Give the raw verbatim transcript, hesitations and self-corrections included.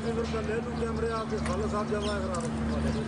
से फिर मैं ले लूँ कैमरे आपके खाला साहब जमा करा रहे